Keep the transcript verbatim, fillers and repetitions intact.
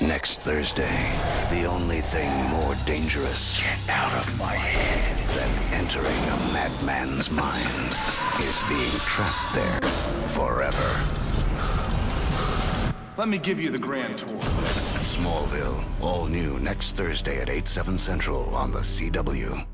Next Thursday, the only thing more dangerous Get out of my head. than entering a madman's mind is being trapped there forever. Let me give you the grand tour. Smallville, all new next Thursday at eight, seven Central on the C W.